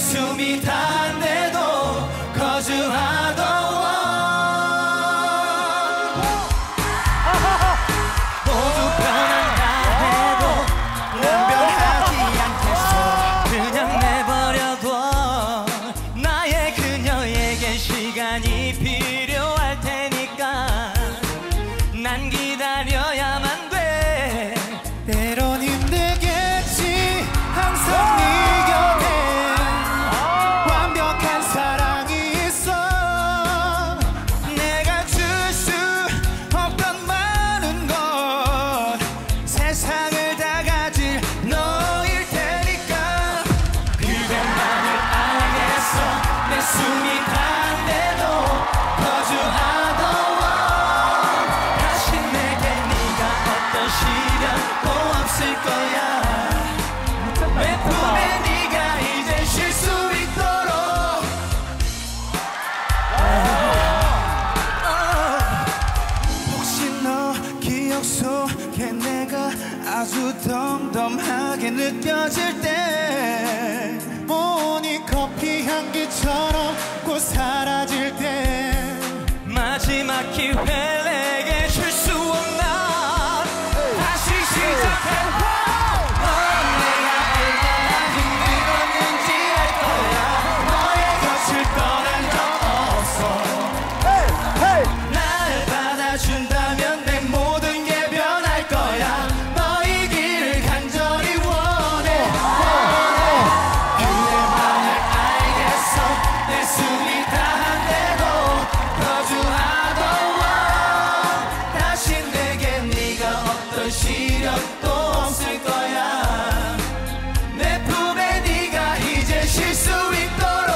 숨이 닿는데도 거주하던 모두 변한다 해도 난 변하지 않겠어. 그냥 내버려둬. 나의 그녀에게 시간이 필요할 테니까 난 기다려야만 돼. 때론 힘들겠지 항상 네 곁에 완벽한 사랑이 있어. 내가 줄 수 없던 많은 것 세상을 다 가질 너일 테니까 그대만을 알겠어. 내 숨이 닿는데도 거주하던 다시 내게 네가 어떤 시련도 없을 거야. 내 품에 네가 이제 쉴 수 있도록. 혹시 너 기억 속에 내가 아주 덤덤하게 느껴질 때 모닝커피 향기처럼 곧 사라질 때 마지막 기회 내게 줄 수 없나. 다시 시작해. 내가 얼마나 힘들었는지 알 거야. 너의 곁을 떠난 적 없어. 날 받아준다면 내 모든 게 변할 거야. 너의 길을 간절히 원해. 그대만을 알겠어. 내 숨이 닿는데도 거주하던 다시 내게 네가 어떤 시련도 없을 거야. 내 품에 네가 이제 쉴 수 있도록.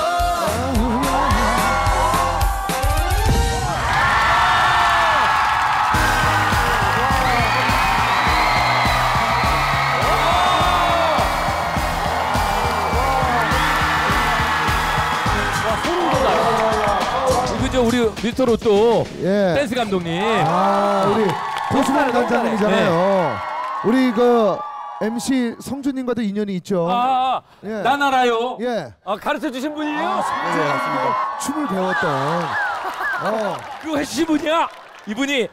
이거 우리 미스터 로또 예. 댄스 감독님. 우리 고수만 단장님이잖아요. 우리 그 MC 성주님과도 인연이 있죠. 예. 난 알아요. 예. 가르쳐 주신 분이에요? 네, 맞습니다. 춤을 배웠던. 그거 해주신 분이야. 이분이.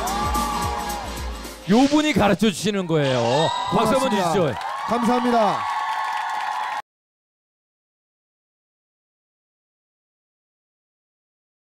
요 분이 가르쳐 주시는 거예요. 박수 한번 고맙습니다. 주시죠. 감사합니다.